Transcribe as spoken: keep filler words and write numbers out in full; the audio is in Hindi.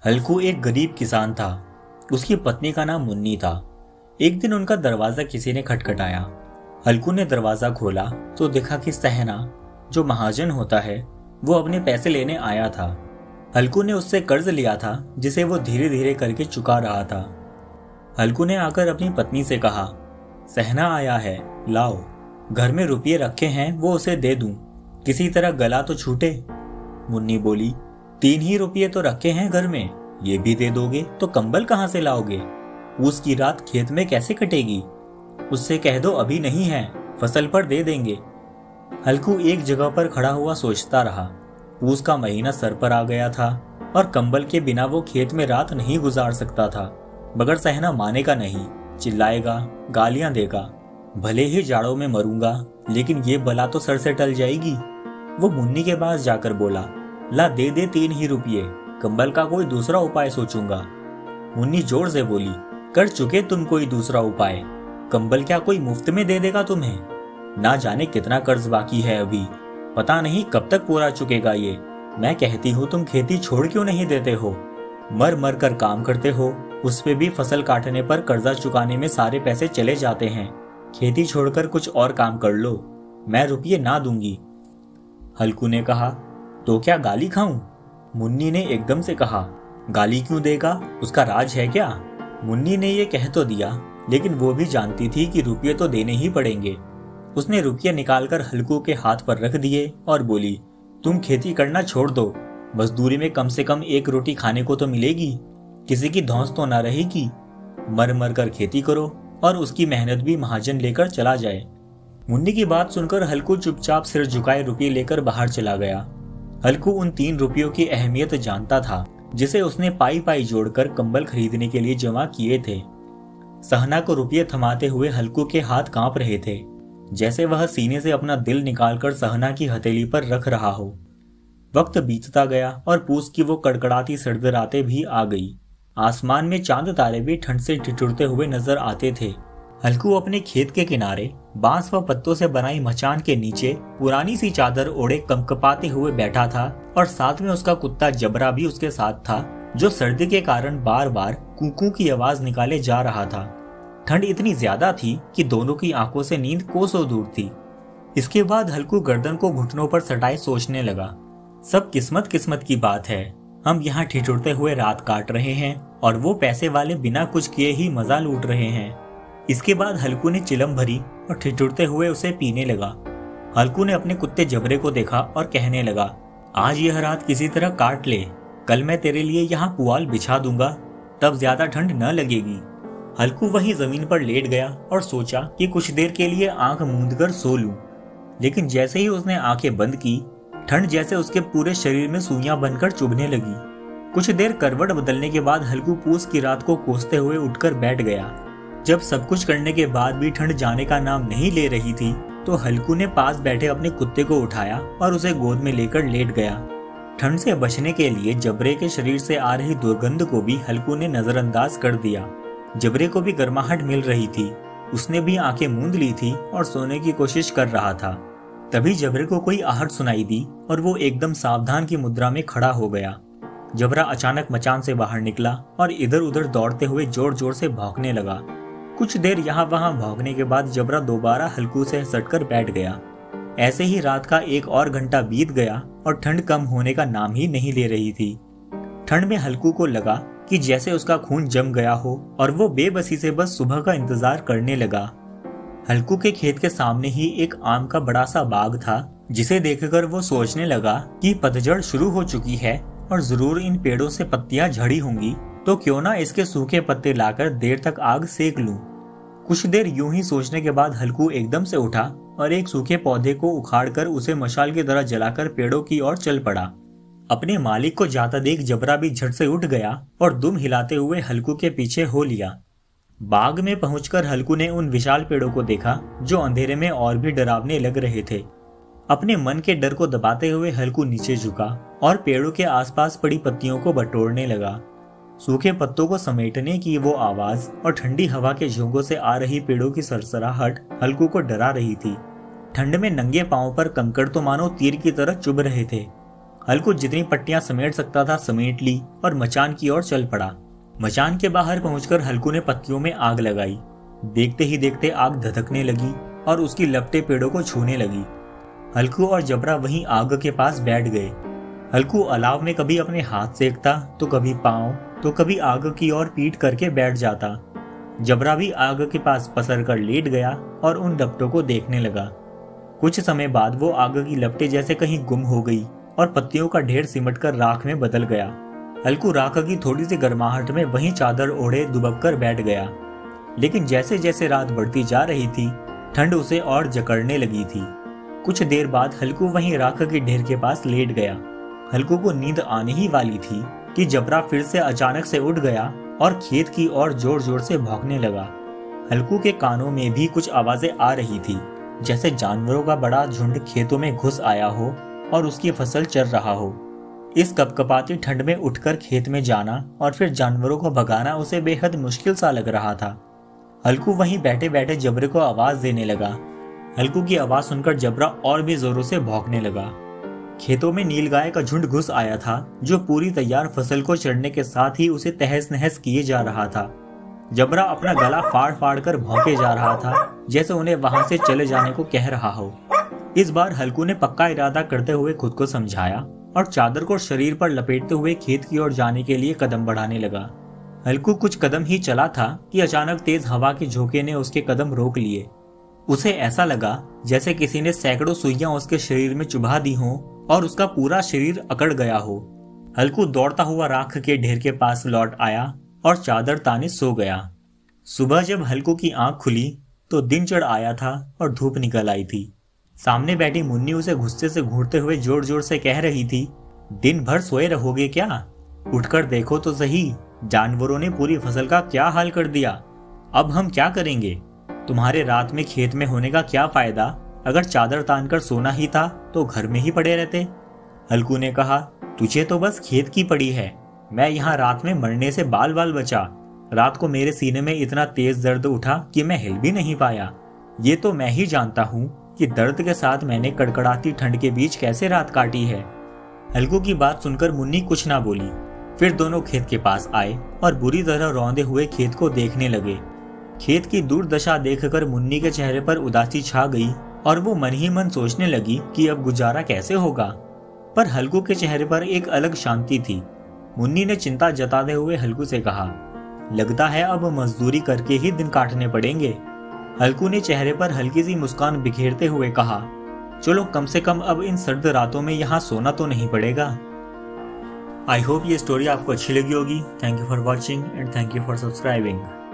हल्कू एक गरीब किसान था। उसकी पत्नी का नाम मुन्नी था। एक दिन उनका दरवाजा किसी ने खटखटाया। हल्कू ने दरवाजा खोला तो देखा कि सहना, जो महाजन होता है, वो अपने पैसे लेने आया था। हल्कू ने उससे कर्ज लिया था जिसे वो धीरे धीरे करके चुका रहा था। हल्कू ने आकर अपनी पत्नी से कहा, सहना आया है, लाओ। घर में रुपये रखे हैं, वो उसे दे दूं, किसी तरह गला तो छूटे। मुन्नी बोली, तीन ही रुपये तो रखे हैं घर में, ये भी दे दोगे तो कंबल कहाँ से लाओगे? पूस की रात खेत में कैसे कटेगी? उससे कह दो अभी नहीं है, फसल पर दे देंगे। हल्कू एक जगह पर खड़ा हुआ सोचता रहा। पूस का महीना सर पर आ गया था और कंबल के बिना वो खेत में रात नहीं गुजार सकता था। मगर सहना मानेगा नहीं, चिल्लाएगा, गालियां देगा। भले ही जाड़ों में मरूंगा, लेकिन ये बला तो सर से टल जाएगी। वो मुन्नी के पास जाकर बोला, ला दे दे तीन ही रुपये, कंबल का कोई दूसरा उपाय सोचूंगा। मुन्नी जोर से बोली, कर चुके तुम कोई दूसरा उपाय, कंबल क्या कोई मुफ्त में दे देगा तुम्हें? ना जाने कितना कर्ज बाकी है अभी, पता नहीं कब तक पूरा चुकेगा ये। मैं कहती हूँ तुम खेती छोड़ क्यों नहीं देते हो? मर मर कर काम करते हो, उस पे भी फसल काटने पर कर्जा चुकाने में सारे पैसे चले जाते हैं। खेती छोड़कर कुछ और काम कर लो, मैं रुपये ना दूंगी। हल्कू ने कहा, तो क्या गाली खाऊं? मुन्नी ने एकदम से कहा, गाली क्यों देगा, उसका राज है क्या? मुन्नी ने ये कह तो दिया, लेकिन वो भी जानती थी कि रुपये तो देने ही पड़ेंगे। उसने रुपये निकालकर हल्कू के हाथ पर रख दिए और बोली, तुम खेती करना छोड़ दो, मजदूरी में कम से कम एक रोटी खाने को तो मिलेगी, किसी की धौंस तो ना रहेगी। मर मर कर खेती करो और उसकी मेहनत भी महाजन लेकर चला जाए। मुन्नी की बात सुनकर हल्कू चुपचाप सिर झुकाए रुपये लेकर बाहर चला गया। हल्कू उन तीन रुपयों की अहमियत जानता था जिसे उसने पाई पाई जोड़कर कंबल खरीदने के लिए जमा किए थे। सहना को रुपये थमाते हुए हल्कू के हाथ कांप रहे थे, जैसे वह सीने से अपना दिल निकालकर सहना की हथेली पर रख रहा हो। वक्त बीतता गया और पूस की वो कड़कड़ाती सर्द रातें भी आ गई। आसमान में चांद तारे भी ठंड से ठिठुरते हुए नजर आते थे। हल्कू अपने खेत के किनारे बांस व पत्तों से बनाई मचान के नीचे पुरानी सी चादर ओढ़े कंकपाते हुए बैठा था और साथ में उसका कुत्ता जबरा भी उसके साथ था, जो सर्दी के कारण बार बार कूकू की आवाज निकाले जा रहा था। ठंड इतनी ज्यादा थी कि दोनों की आंखों से नींद कोसों दूर थी। इसके बाद हल्कू गर्दन को घुटनों पर सटाए सोचने लगा, सब किस्मत किस्मत की बात है। हम यहाँ ठिठुरते हुए रात काट रहे हैं और वो पैसे वाले बिना कुछ किए ही मजा लूट रहे हैं। इसके बाद हल्कू ने चिलम भरी और ठिठुरते हुए उसे पीने लगा। हल्कू ने अपने कुत्ते जबरे को देखा और कहने लगा, आज यह रात किसी तरह काट ले, कल मैं तेरे लिए यहाँ पुआल बिछा दूंगा, तब ज्यादा ठंड न लगेगी। हल्कू वहीं जमीन पर लेट गया और सोचा कि कुछ देर के लिए आंख मूंद कर सो लूं। लेकिन जैसे ही उसने आंखें बंद की, ठंड जैसे उसके पूरे शरीर में सुइयां बनकर चुभने लगी। कुछ देर करवट बदलने के बाद हल्कू पूस की रात को कोसते हुए उठकर बैठ गया। जब सब कुछ करने के बाद भी ठंड जाने का नाम नहीं ले रही थी, तो हल्कू ने पास बैठे अपने कुत्ते को उठाया और उसे गोद में लेकर लेट गया। ठंड से बचने के लिए जबरे के शरीर से आ रही दुर्गंध को भी हल्कू ने नजरअंदाज कर दिया। जबरे को भी गर्माहट मिल रही थी, उसने भी आंखें मूंद ली थी और सोने की कोशिश कर रहा था। तभी जबरे को कोई आहट सुनाई दी और वो एकदम सावधान की मुद्रा में खड़ा हो गया। जबरा अचानक मचान से बाहर निकला और इधर उधर दौड़ते हुए जोर जोर से भौंकने लगा। कुछ देर यहाँ वहां भौंकने के बाद जबरा दोबारा हल्कू से सटकर बैठ गया। ऐसे ही रात का एक और घंटा बीत गया और ठंड कम होने का नाम ही नहीं ले रही थी। ठंड में हल्कू को लगा कि जैसे उसका खून जम गया हो और वो बेबसी से बस सुबह का इंतजार करने लगा। हल्कू के खेत के सामने ही एक आम का बड़ा सा बाग था, जिसे देखकर वो सोचने लगा कि पतझड़ शुरू हो चुकी है और जरूर इन पेड़ों से पत्तियां झड़ी होंगी, तो क्यों ना इसके सूखे पत्ते लाकर देर तक आग सेक लूं। कुछ देर यूं ही सोचने के बाद हल्कू एकदम से उठा और एक सूखे पौधे को उखाड़कर उसे मशाल की तरह जलाकर पेड़ों की ओर चल पड़ा। अपने मालिक को जाता देख जबरा भी झट से उठ गया और दुम हिलाते हुए हल्कू के पीछे हो लिया। बाग में पहुंचकर हल्कू ने उन विशाल पेड़ों को देखा जो अंधेरे में और भी डरावने लग रहे थे। अपने मन के डर को दबाते हुए हल्कू नीचे झुका और पेड़ों के आसपास पड़ी पत्तियों को बटोरने लगा। सूखे पत्तों को समेटने की वो आवाज और ठंडी हवा के झोंकों से आ रही पेड़ों की सरसराहट हल्कू को डरा रही थी। ठंड में नंगे पांव पर कंकड़ तो मानो तीर की तरह चुभ रहे थे। हल्कू जितनी पट्टियां समेट सकता था समेट ली और मचान की ओर चल पड़ा। मचान के बाहर पहुंचकर हल्कू ने पत्तियों में आग लगाई। देखते ही देखते आग धधकने लगी और उसकी लपटें पेड़ों को छूने लगी। हल्कू और जबरा वहीं आग के पास बैठ गए। हल्कू अलाव में कभी अपने हाथ सेकता तो कभी पांव तो कभी आग की ओर पीठ करके बैठ जाता। जबरा भी आग के पास पसर कर लेट गया और उन लपटों को देखने लगा। कुछ समय बाद वो आग की लपटें जैसे कहीं गुम हो गई और पत्तियों का ढेर सिमटकर राख में बदल गया। हल्कू राख की थोड़ी सी गर्माहट में वहीं चादर ओढ़े दुबक कर बैठ गया। लेकिन जैसे जैसे रात बढ़ती जा रही थी ठंड उसे और जकड़ने लगी थी। कुछ देर बाद हल्कू वहीं राख के ढेर के पास लेट गया। हल्कू को नींद आने ही वाली थी कि जबरा फिर से अचानक से उठ गया और खेत की ओर जोर जोर से भौंकने लगा। हल्कू के कानों में भी कुछ आवाजें आ रही थी, जैसे जानवरों का बड़ा झुंड खेतों में घुस आया हो और उसकी फसल चर रहा हो। इस कपकपाती ठंड में उठकर खेत में जाना और फिर जानवरों को भगाना उसे बेहद मुश्किल सा लग रहा था। हल्कू वहीं बैठे बैठे जबरे को आवाज देने लगा। हल्कू की आवाज सुनकर जबरा और भी जोरों से भौंकने लगा। खेतों में नीलगाय का झुंड घुस आया था, जो पूरी तैयार फसल को चढ़ने के साथ ही उसे तहस नहस किए जा रहा था। जबरा अपना गला फाड़ फाड़ कर भौंके जा रहा था, जैसे उन्हें वहां से चले जाने को कह रहा हो। इस बार हल्कू ने पक्का इरादा करते हुए खुद को समझाया और चादर को शरीर पर लपेटते हुए खेत की ओर जाने के लिए कदम बढ़ाने लगा। हल्कू कुछ कदम ही चला था कि अचानक तेज हवा के झोंके ने उसके कदम रोक लिए। उसे ऐसा लगा जैसे किसी ने सैकड़ों सुइयां उसके शरीर में चुभा दी हों और उसका पूरा शरीर अकड़ गया हो। हल्कू दौड़ता हुआ राख के ढेर के पास लौट आया और चादर ताने सो गया। सुबह जब हल्कू की आंख खुली तो दिन चढ़ आया था और धूप निकल आई थी। सामने बैठी मुन्नी उसे गुस्से से घूरते हुए जोर जोर से कह रही थी, दिन भर सोए रहोगे क्या? उठकर देखो तो सही, जानवरों ने पूरी फसल का क्या हाल कर दिया। अब हम क्या करेंगे? तुम्हारे रात में खेत में होने का क्या फायदा? अगर चादर तान कर सोना ही था तो घर में ही पड़े रहते। हल्कू ने कहा, तुझे तो बस खेत की पड़ी है। मैं यहाँ रात में मरने से बाल बाल बचा। रात को मेरे सीने में इतना तेज दर्द उठा कि मैं हिल भी नहीं पाया। ये तो मैं ही जानता हूँ कि दर्द के साथ मैंने कड़कड़ाती ठंड के बीच कैसे रात काटी है। हल्कू की बात सुनकर मुन्नी कुछ ना बोली। फिर दोनों खेत के पास आए और बुरी तरह रौंदे हुए खेत को देखने लगे। खेत की दुर्दशा देखकर मुन्नी के चेहरे पर उदासी छा गई और वो मन ही मन सोचने लगी कि अब गुजारा कैसे होगा। पर हल्कू के चेहरे पर एक अलग शांति थी। मुन्नी ने चिंता जताते हुए हल्कू से कहा, लगता है अब मजदूरी करके ही दिन काटने पड़ेंगे। हल्कू ने चेहरे पर हल्की सी मुस्कान बिखेरते हुए कहा, चलो कम से कम अब इन सर्द रातों में यहाँ सोना तो नहीं पड़ेगा। आई होप ये स्टोरी आपको अच्छी लगी होगी। Thank you for watching and thank you for subscribing.